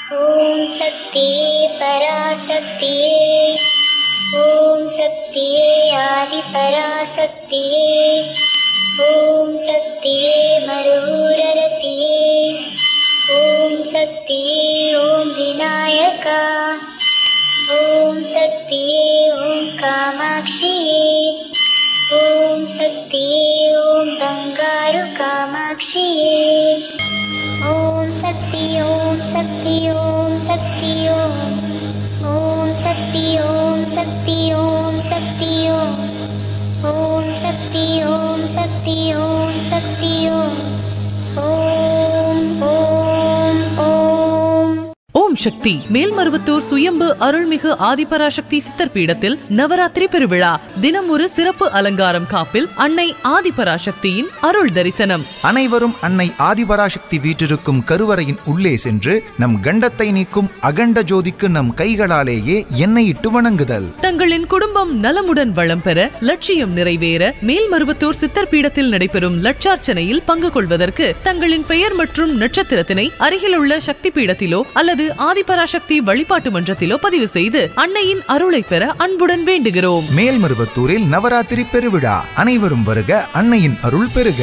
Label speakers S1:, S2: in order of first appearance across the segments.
S1: ஓம் சக்தியே பராசக்தியே, ஓம் சக்தியே ஆதி பராசக்தியே, ஓம் சக்தியே மருரரசியே, ஓம் சக்தியே ஓம் விநாயகா, ஓம் சக்தியே ஓம் காமாட்சியே, ஓம் சக்தியே ஓம் பங்காரு காமாட்சியே, ஓம் சக்தி ஓம் சக்தி ஓம் சக்தி ஓம், ஓம் சக்தி ஓம் சக்தி ஓம் சக்தி ஓம், ஓம் சக்தி ஓம் சக்தி ஓம் சக்தி ஓம், ஓம் ஓம் ஓம்.
S2: ஓம் சக்தி மேல்மருவத்தூர் சுயம்பு அருள்மிகு ஆதிபராசக்தி சித்தர் பீடத்தில் நவராத்திரி பெருவிழா. தினம் ஒரு சிறப்பு அலங்காரம் காப்பில் அன்னை ஆதிபராசக்தியின் அருள் தரிசனம்.
S3: அனைவரும் அன்னை ஆதிபராசக்தி வீற்றிருக்கும் கருவறையின் உள்ளே சென்று நம் கண்டத்தை நீக்கும் அகண்ட ஜோதிக்கு நம் கைகளாலேயே எண்ணெயிட்டு வணங்குதல்.
S2: தங்களின் குடும்பம் நலமுடன் வளம் பெற, லட்சியம் நிறைவேற மேல்மருவத்தூர் சித்தர் பீடத்தில் நடைபெறும் லட்சார்ச்சனையில் பங்கு கொள்வதற்கு தங்களின் பெயர் மற்றும் நட்சத்திரத்தினை அருகிலுள்ள சக்தி பீடத்திலோ அல்லது ஆதிபராசக்தி வழிபாட்டு மன்றத்திலோ பதிவு செய்து அன்னையின் அருளை பெற அன்புடன் வேண்டுகிறோம்.
S3: மேல்மருவத்தூரில் நவராத்திரி பெருவிழா. அனைவரும் வருக, அன்னையின் அருள் பெறுக.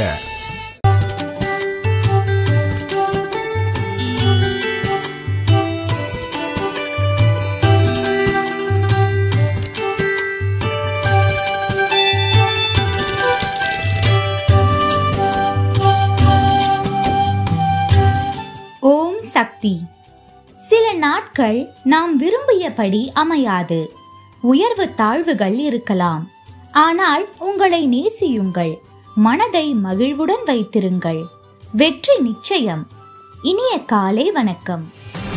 S4: ஓம் சக்தி. சில நாட்கள் நாம் விரும்பியபடி அமையாது. உயர்வு தாழ்வுகள் இருக்கலாம். ஆனால் உங்களை நேசியுங்கள். மனதை மகிழ்வுடன் வைத்திருங்கள். வெற்றி நிச்சயம். இனிய காலை வணக்கம்.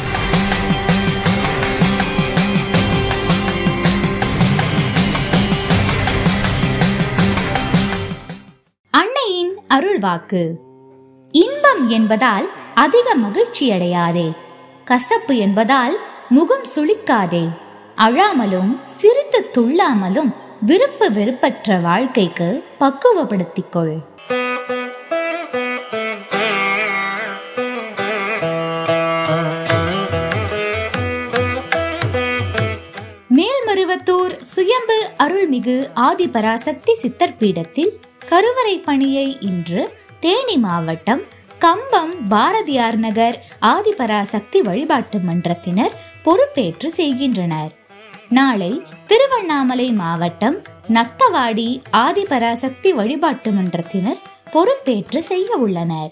S4: அன்னையின் அருள்வாக்கு. இன்பம் என்பதால் அதிக மகிழ்ச்சியடையாதே. கசப்பு என்பதால் முகம் சுளிக்காதே. அழாமலும் சிரித்து துள்ளாமலும் விருப்பு வெறுப்பற்ற வாழ்க்கைக்கு பக்குவப்படுத்திக்கொள். மேல்மருவத்தூர் சுயம்பு அருள்மிகு ஆதிபராசக்தி சித்தர் பீடத்தில் கருவறை பணியை இன்று தேனி மாவட்டம் கம்பம் பாரதியார் நகர் ஆதிபராசக்தி வழிபாட்டு மன்றத்தினர் பொறுப்பேற்று செய்கின்றனர். நாளை திருவண்ணாமலை மாவட்டம் நத்தவாடி ஆதிபராசக்தி வழிபாட்டு மன்றத்தினர் பொறுப்பேற்று செய்ய உள்ளனர்.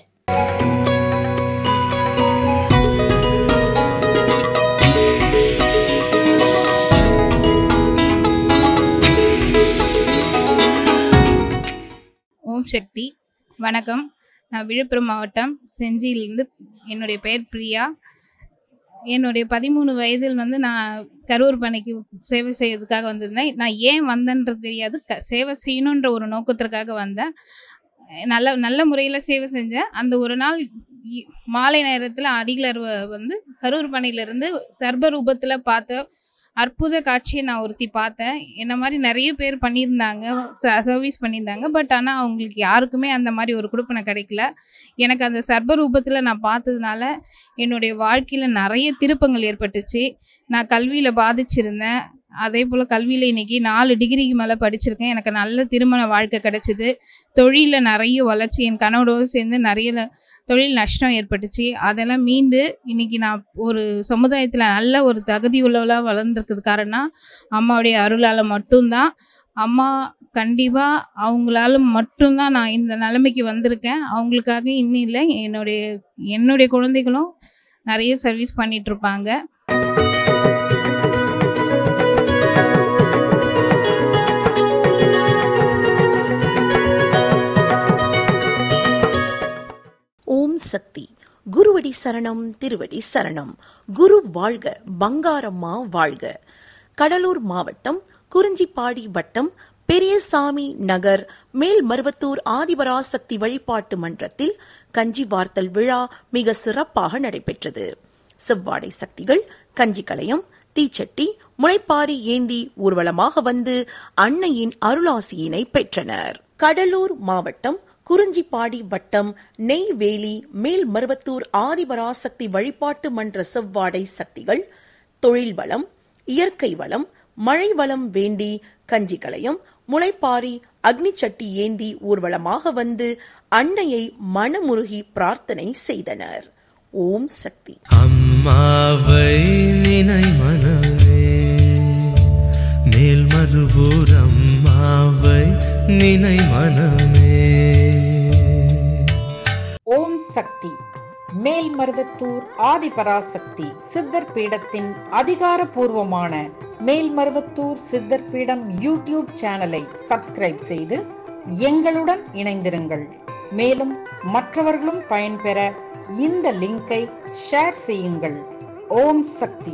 S5: ஓம் சக்தி. வணக்கம். நான் விழுப்புரம் மாவட்டம் செஞ்சியிலிருந்து. என்னுடைய பெயர் பிரியா. என்னுடைய 13 வயதில் நான் கரூர் பணிக்கு சேவை செய்யறதுக்காக வந்திருந்தேன். நான் ஏன் வந்தேன்றது தெரியாது. சேவை செய்யணுன்ற ஒரு நோக்கத்திற்காக வந்தேன். நல்ல முறையில் சேவை செஞ்சேன். அந்த ஒரு நாள் மாலை நேரத்தில் அடிகளர் கரூர் பணியிலிருந்து சர்ப ரூபத்தில் பார்த்த அற்புத காட்சியை நான் ஒருத்தி பார்த்தேன். என்ன மாதிரி நிறைய பேர் பண்ணியிருந்தாங்க, சர்வீஸ் பண்ணியிருந்தாங்க. பட் ஆனால் அவங்களுக்கு யாருக்குமே அந்த மாதிரி ஒரு கொடுப்பனை கிடைக்கல. எனக்கு அந்த சர்ப ரூபத்தில் நான் பார்த்ததுனால என்னுடைய வாழ்க்கையில் நிறைய திருப்பங்கள் ஏற்பட்டுச்சு. நான் கல்வியில் பாதிச்சிருந்தேன். அதே போல் கல்வியில் இன்றைக்கி 4 டிகிரிக்கு மேலே படிச்சிருக்கேன். எனக்கு நல்ல திருமண வாழ்க்கை கிடச்சிது. தொழிலில் நிறைய வளர்ச்சி, என் கணவரோடு சேர்ந்து நிறைய தொழில் நஷ்டம் ஏற்பட்டுச்சு. அதெல்லாம் மீண்டு இன்றைக்கி நான் ஒரு சமுதாயத்தில் நல்ல ஒரு தகுதி உள்ளவளாக வளர்ந்துருக்குது காரணம் அம்மாவுடைய அருளால் மட்டும்தான். அம்மா கண்டிப்பாக அவங்களால மட்டும்தான் நான் இந்த நிலைமைக்கு வந்திருக்கேன். அவங்களுக்காக இன்னும் இல்லை, என்னுடைய குழந்தைகளும் நிறைய சர்வீஸ் பண்ணிகிட்ருப்பாங்க.
S6: ஓம் சக்தி. குருவடி சரணம், திருவடி சரணம். குரு வாழ்க, பங்காரம்மா வாழ்க. கடலூர் மாவட்டம் குறிஞ்சிப்பாடி வட்டம் பெரியசாமி நகர் மேல்மருவத்தூர் ஆதிபராசக்தி வழிபாட்டு மன்றத்தில் கஞ்சி வார்த்தல் விழா மிக சிறப்பாக நடைபெற்றது. செவ்வாடை சக்திகள் கஞ்சி கலயம், தீச்சட்டி, முளைப்பாரி ஏந்தி ஊர்வலமாக வந்து அன்னையின் அருளாசியினை பெற்றனர். கடலூர் மாவட்டம் குறிஞ்சிப்பாடி வட்டம் நெய்வேலி மேல்மருவத்தூர் ஆதிபராசக்தி வழிபாட்டு மன்ற செவ்வாடை சக்திகள் தொழில் வளம், இயற்கை வளம், மழை வளம் வேண்டி கஞ்சிகளையும் முளைப்பாரி அக்னி சட்டி ஏந்தி ஊர்வலமாக வந்து அன்னையை மனமுருகி பிரார்த்தனை செய்தனர். ஓம் சக்தி.
S7: அம்மாவை நினை மனமே, மேல்மருவூர் அம்மாவை நினை மனமே.
S8: ஓம் சக்தி. மேல்மருவத்தூர் ஆதிபராசக்தி சித்தர் பீடத்தின் அதிகாரப்பூர்வமான மேல்மருவத்தூர் சித்தர் பீடம் யூடியூப் சேனலை சப்ஸ்கிரைப் செய்து எங்களுடன் இணைந்திருங்கள். மேலும் மற்றவர்களும் பயன்பெற இந்த லிங்கை ஷேர் செய்யுங்கள். ஓம் சக்தி.